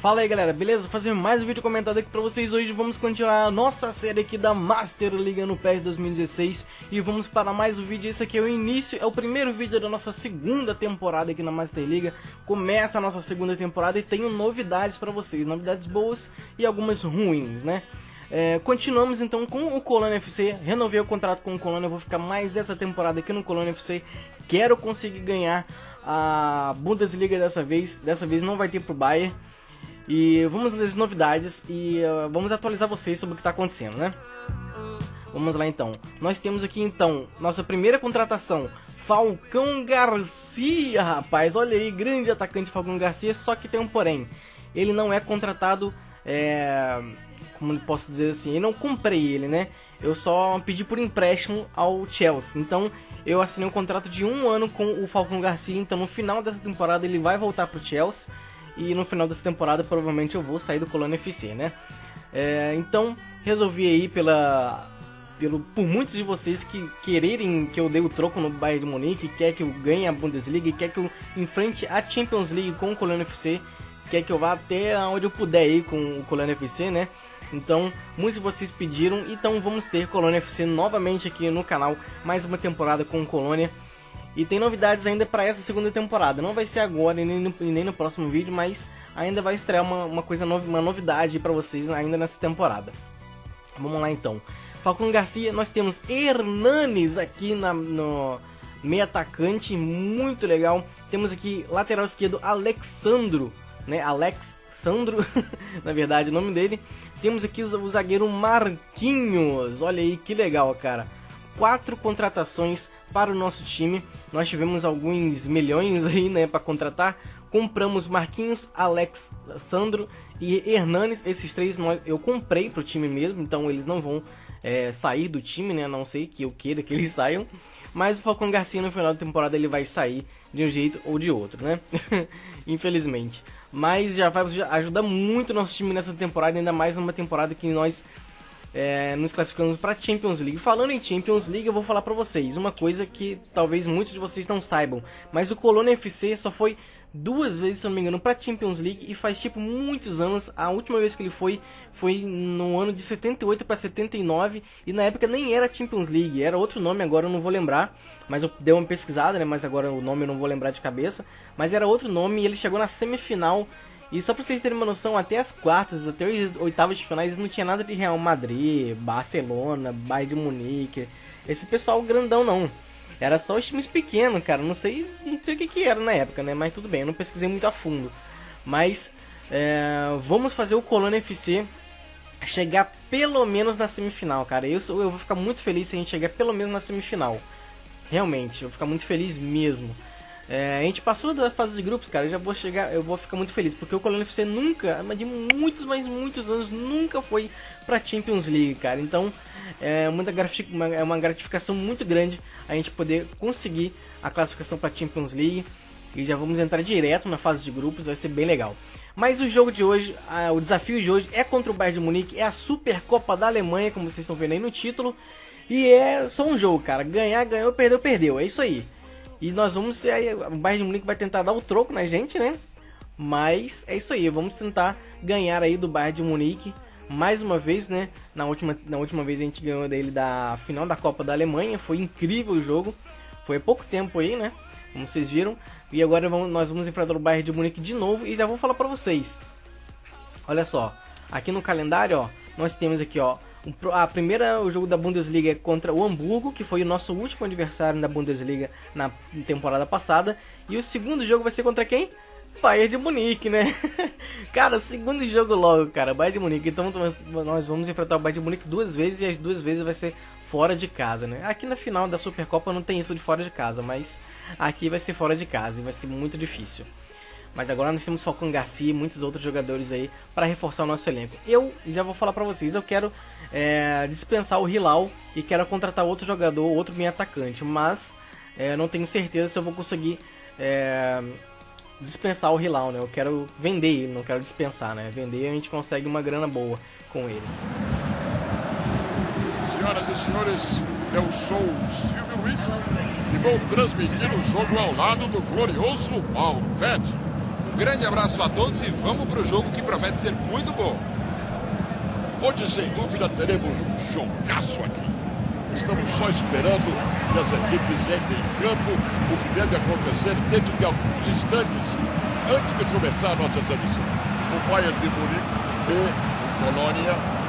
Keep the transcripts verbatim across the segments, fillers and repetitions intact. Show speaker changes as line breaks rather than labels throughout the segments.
Fala aí galera, beleza? Vou fazer mais um vídeo comentado aqui pra vocês hoje. Vamos continuar a nossa série aqui da Master Liga no PES dois mil e dezesseis. E vamos para mais um vídeo. Esse aqui é o início, é o primeiro vídeo da nossa segunda temporada aqui na Master Liga. Começa a nossa segunda temporada e tenho novidades pra vocês, novidades boas e algumas ruins, né? É, continuamos então com o Colônia F C. Renovei o contrato com o Colônia, eu vou ficar mais essa temporada aqui no Colônia F C. Quero conseguir ganhar a Bundesliga dessa vez. Dessa vez não vai ter pro Bayern. E vamos ler as novidades e uh, vamos atualizar vocês sobre o que está acontecendo, né? Vamos lá então. Nós temos aqui então nossa primeira contratação, Falcão Garcia, rapaz. Olha aí, grande atacante Falcão Garcia, só que tem um porém. Ele não é contratado, é... como eu posso dizer assim, eu não comprei ele, né? Eu só pedi por empréstimo ao Chelsea. Então eu assinei um contrato de um ano com o Falcão Garcia. Então no final dessa temporada ele vai voltar para o Chelsea. E no final dessa temporada provavelmente eu vou sair do Colônia F C, né? É, então resolvi aí pela, pelo, por muitos de vocês que quererem que eu dê o troco no Bayern de Munique, quer que eu ganhe a Bundesliga, quer que eu enfrente a Champions League com o Colônia F C, quer que eu vá até onde eu puder ir com o Colônia F C, né? Então muitos de vocês pediram, então vamos ter Colônia F C novamente aqui no canal, mais uma temporada com o Colônia. E tem novidades ainda para essa segunda temporada. Não vai ser agora e nem no, nem no próximo vídeo, mas ainda vai estrear uma, uma coisa novi, uma novidade para vocês ainda nessa temporada. Vamos lá então. Falcão Garcia, nós temos Hernanes aqui na, no meio atacante, muito legal. Temos aqui lateral esquerdo Alexandro, né? Alex Sandro, na verdade o nome dele. Temos aqui o zagueiro Marquinhos. Olha aí que legal, cara. Quatro contratações para o nosso time. Nós tivemos alguns milhões aí, né, para contratar. Compramos Marquinhos, Alex Sandro e Hernanes. Esses três nós, eu comprei para o time mesmo, então eles não vão é, sair do time, né? A não sei que eu queira que eles saiam. Mas o Falcão Garcia no final da temporada ele vai sair de um jeito ou de outro, né? Infelizmente. Mas já vai ajudar muito o nosso time nessa temporada, ainda mais numa temporada que nós É, nos classificamos para a Champions League. Falando em Champions League, eu vou falar para vocês uma coisa que talvez muitos de vocês não saibam, mas o Colônia F C só foi duas vezes, se eu não me engano, para a Champions League, e faz tipo muitos anos. A última vez que ele foi foi no ano de setenta e oito para setenta e nove, e na época nem era Champions League, era outro nome, agora eu não vou lembrar, mas eu dei uma pesquisada, né, mas agora o nome eu não vou lembrar de cabeça, mas era outro nome e ele chegou na semifinal. E só pra vocês terem uma noção, até as quartas, até as oitavas de finais, não tinha nada de Real Madrid, Barcelona, Bayern de Munique, esse pessoal grandão não. Era só os times pequenos, cara, não sei, não sei o que que era na época, né, mas tudo bem, eu não pesquisei muito a fundo. Mas é, vamos fazer o Colônia F C chegar pelo menos na semifinal, cara. Eu, eu vou ficar muito feliz se a gente chegar pelo menos na semifinal. Realmente, eu vou ficar muito feliz mesmo. É, a gente passou da fase de grupos, cara, eu já vou chegar, eu vou ficar muito feliz, porque o Colônia F C nunca, mas de muitos, mas muitos anos, nunca foi pra Champions League, cara. Então, é, muita gratific, uma, é uma gratificação muito grande a gente poder conseguir a classificação pra Champions League. E já vamos entrar direto na fase de grupos, vai ser bem legal. Mas o jogo de hoje, a, o desafio de hoje é contra o Bayern de Munique, é a Supercopa da Alemanha, como vocês estão vendo aí no título. E é só um jogo, cara, ganhar, ganhou, perdeu, perdeu, é isso aí. E nós vamos, aí, o Bayern de Munique vai tentar dar o troco na gente, né? Mas é isso aí, vamos tentar ganhar aí do Bayern de Munique mais uma vez, né? Na última, na última vez a gente ganhou dele da final da Copa da Alemanha, foi incrível o jogo. Foi há pouco tempo aí, né? Como vocês viram. E agora vamos, nós vamos enfrentar o Bayern de Munique de novo e já vou falar pra vocês. Olha só, aqui no calendário, ó, nós temos aqui, ó, a primeira, o jogo da Bundesliga é contra o Hamburgo, que foi o nosso último adversário na Bundesliga na temporada passada. E o segundo jogo vai ser contra quem? Bayern de Munique, né? Cara, segundo jogo logo, cara, Bayern de Munique. Então nós vamos enfrentar o Bayern de Munique duas vezes e as duas vezes vai ser fora de casa, né? Aqui na final da Supercopa não tem isso de fora de casa, mas aqui vai ser fora de casa e vai ser muito difícil. Mas agora nós temos Falcão Garcia e muitos outros jogadores aí para reforçar o nosso elenco. Eu já vou falar para vocês, eu quero é, dispensar o Hilal e quero contratar outro jogador, outro meio atacante. Mas é, não tenho certeza se eu vou conseguir é, dispensar o Hilal, né? Eu quero vender ele, não quero dispensar, né? Vender a gente consegue uma grana boa com ele.
Senhoras e senhores, eu sou o Silvio Luiz e vou transmitir o jogo ao lado do glorioso Paulo Pet.
Grande abraço a todos e vamos para o jogo que promete ser muito bom.
Hoje, sem dúvida, teremos um jogaço aqui. Estamos só esperando que as equipes entrem em campo, o que deve acontecer dentro de alguns instantes, antes de começar a nossa transmissão. O Bayern de Munique e o Colônia.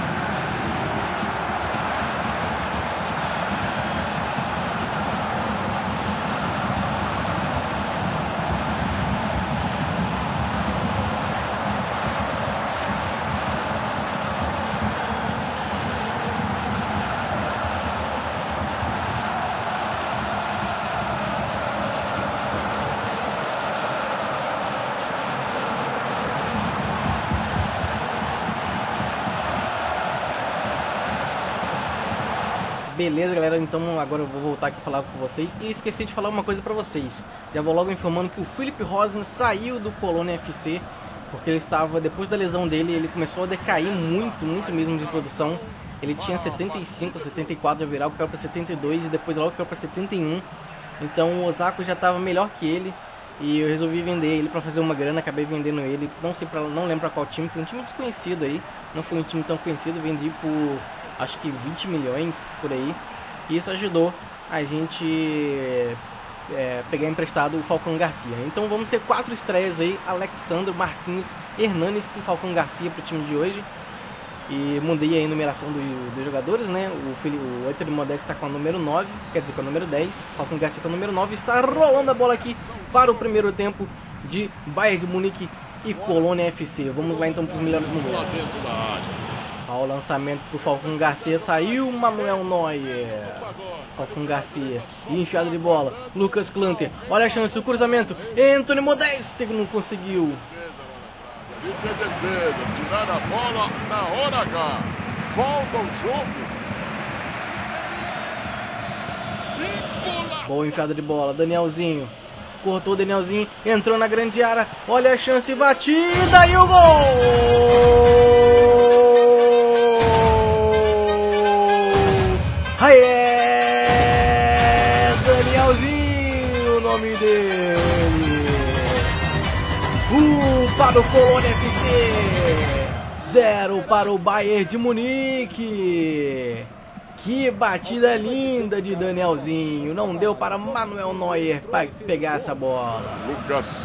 Beleza, galera, então agora eu vou voltar aqui falar com vocês. E esqueci de falar uma coisa pra vocês. Já vou logo informando que o Philipp Rosner saiu do Colônia F C, porque ele estava, depois da lesão dele, ele começou a decair muito, muito mesmo de produção. Ele tinha setenta e cinco, setenta e quatro de viral, caiu para setenta e dois e depois logo caiu para setenta e um. Então o Osaka já estava melhor que ele e eu resolvi vender ele para fazer uma grana. Acabei vendendo ele, não sei pra, não lembro para qual time, foi um time desconhecido aí, não foi um time tão conhecido, vendi por acho que vinte milhões por aí. E isso ajudou a gente é, pegar emprestado o Falcão Garcia. Então vamos ter quatro estreias aí: Alexandre, Marquinhos, Hernanes e Falcão Garcia para o time de hoje. E mudei a numeração do, dos jogadores, né? O, o Anthony Modeste está com a número nove, quer dizer, com a número dez. Falcão Garcia com a número nove. Está rolando a bola aqui para o primeiro tempo de Bayern de Munique e Colônia F C. Vamos lá então para os melhores momentos. Ao lançamento pro Falcão Garcia, saiu Manuel Neuer. Falcão Garcia, e enfiada de bola, Lucas Klünter, olha a chance, o cruzamento, Anthony Modeste não conseguiu.
Tirar a bola na hora H. Volta o jogo.
Boa enfiada de bola, Danielzinho. Cortou o Danielzinho, entrou na grande área, olha a chance, batida e o gol! Aí é Danielzinho o nome dele. Um para o Colônia F C, zero para o Bayern de Munique. Que batida linda de Danielzinho. Não deu para Manuel Neuer para pegar essa bola.
Lucas.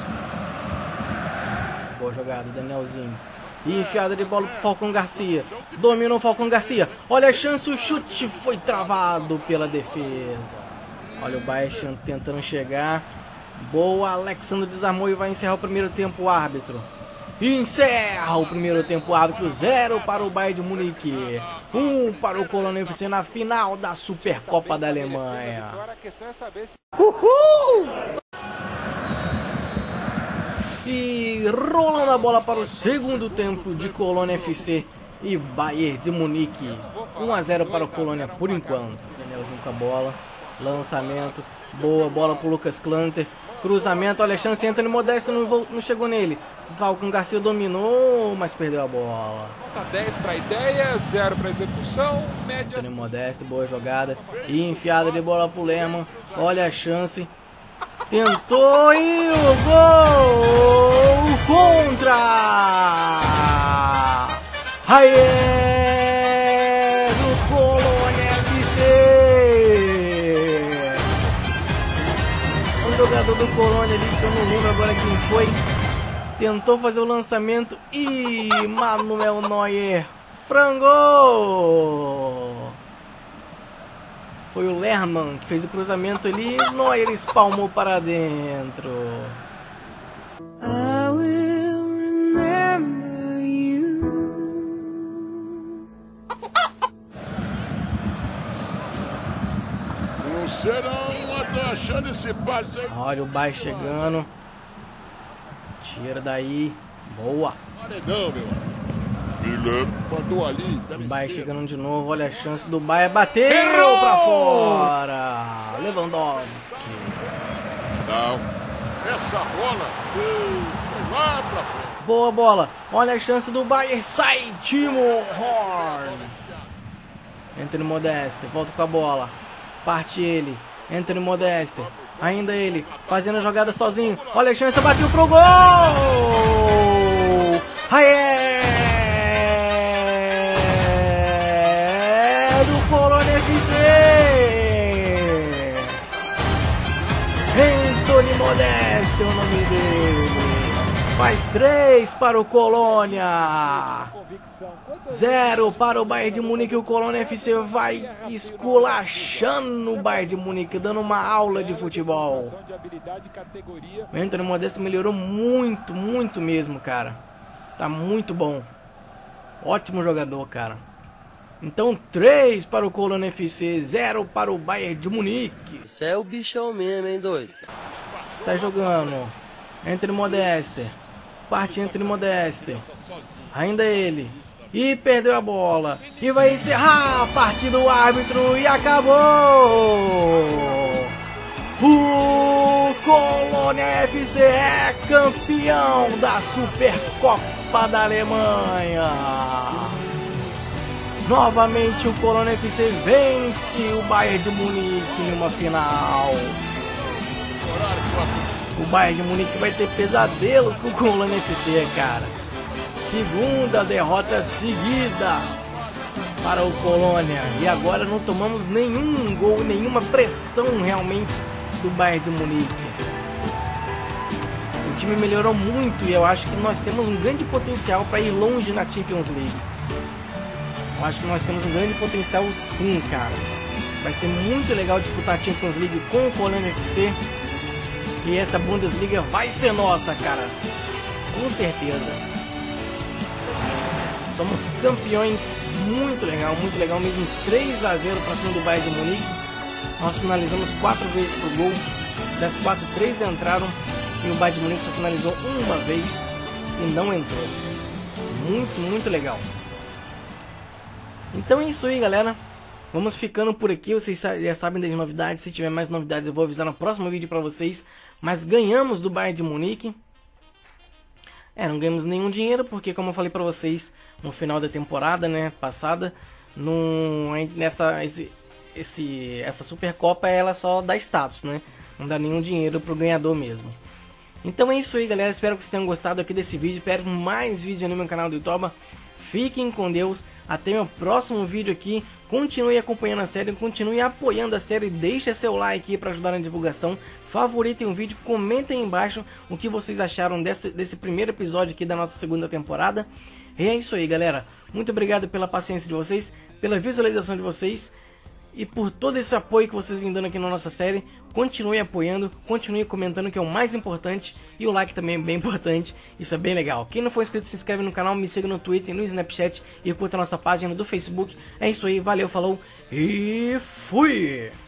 Boa jogada, Danielzinho. E enfiada de bola pro Falcão Garcia. Dominou o Falcão Garcia. Olha a chance, o chute foi travado pela defesa. Olha o Bayern tentando chegar. Boa, Alexandre desarmou e vai encerrar o primeiro tempo, o árbitro. Encerra o primeiro tempo, árbitro. Zero para o Bayern de Munique, um para o Colônia F C na final da Supercopa da Alemanha. Uhul! E rolando a bola para o segundo tempo de Colônia F C e Bayern de Munique. um a zero para o Colônia por enquanto. Danielzinho com a bola. Lançamento. Boa bola para o Lucas Klünter. Cruzamento. Olha a chance. Anthony Modeste não, não chegou nele. Falcão Garcia dominou, mas perdeu a bola.
dez para a ideia, zero para a execução. Média.
Anthony Modeste, boa jogada. E enfiada de bola para o Lehmann. Olha a chance. Tentou e o gol contra! Aí é do Colônia F C! O jogador do Colônia ali, que eu não lembro agora quem foi, tentou fazer o lançamento e Manuel Neuer frangou! Foi o Lehmann que fez o cruzamento ali e Neuer espalmou para dentro. I will remember you.
O Serão tá achando esse passe aí.
Olha o Bayern chegando. Tira daí. Boa.
Paredão, meu amigo. Miller mandou ali.
O Bayern chegando de novo. Olha a chance do Bayern. Bateu Errou! Pra fora. Lewandowski.
Não. Essa bola foi, foi lá pra frente.
Boa bola. Olha a chance do Bayern. Sai Timo Horn. Anthony Modeste. Volta com a bola. Parte ele. Anthony Modeste. Ainda ele, fazendo a jogada sozinho. Olha a chance, bateu pro gol! Aí é do Colônia F C! Antônio Modesto é o nome dele. Faz três para o Colônia. Zero para o Bayern de Munique. O Colônia F C vai esculachando o Bayern de Munique, dando uma aula de futebol. O Antônio Modesto melhorou muito, muito mesmo, cara. Tá muito bom. Ótimo jogador, cara. Então, três para o Colônia F C, zero para o Bayern de Munique.
Isso é o bichão mesmo, hein, doido?
Sai jogando. Antônio Modesto. Parte Antônio Modesto. Ainda ele. E perdeu a bola. E vai encerrar a partida do árbitro. E acabou. O Colônia F C é campeão da Supercopa da Alemanha. Novamente o Colônia F C vence o Bayern de Munique em uma final. O Bayern de Munique vai ter pesadelos com o Colônia F C, cara. Segunda derrota seguida para o Colônia. E agora não tomamos nenhum gol, nenhuma pressão realmente do Bayern de Munique. O time melhorou muito e eu acho que nós temos um grande potencial para ir longe na Champions League. Eu acho que nós temos um grande potencial sim, cara. Vai ser muito legal disputar a Champions League com o Colônia F C. E essa Bundesliga vai ser nossa, cara. Com certeza. Somos campeões. Muito legal, muito legal mesmo. três a zero para cima do Bayern de Munique. Nós finalizamos quatro vezes pro gol. Das quatro, três entraram. E o Bayern de Munique só finalizou uma vez e não entrou. Muito, muito legal. Então é isso aí, galera. Vamos ficando por aqui. Vocês já sabem das novidades. Se tiver mais novidades eu vou avisar no próximo vídeo para vocês. Mas ganhamos do Bayern de Munique. É, não ganhamos nenhum dinheiro porque, como eu falei para vocês no final da temporada, né, passada, no, nessa esse, esse, essa Supercopa ela só dá status, né? Não dá nenhum dinheiro pro ganhador mesmo. Então é isso aí, galera. Espero que vocês tenham gostado aqui desse vídeo. Espero mais vídeos no meu canal do YouTube. Fiquem com Deus. Até meu próximo vídeo aqui. Continue acompanhando a série, continue apoiando a série, deixa seu like aí para ajudar na divulgação, favoritem o vídeo, comentem aí embaixo o que vocês acharam desse, desse primeiro episódio aqui da nossa segunda temporada. E é isso aí, galera. Muito obrigado pela paciência de vocês, pela visualização de vocês e por todo esse apoio que vocês vêm dando aqui na nossa série. Continue apoiando, continue comentando, que é o mais importante, e o like também é bem importante, isso é bem legal. Quem não for inscrito, se inscreve no canal, me siga no Twitter, no Snapchat e curta a nossa página do Facebook. É isso aí, valeu, falou e fui!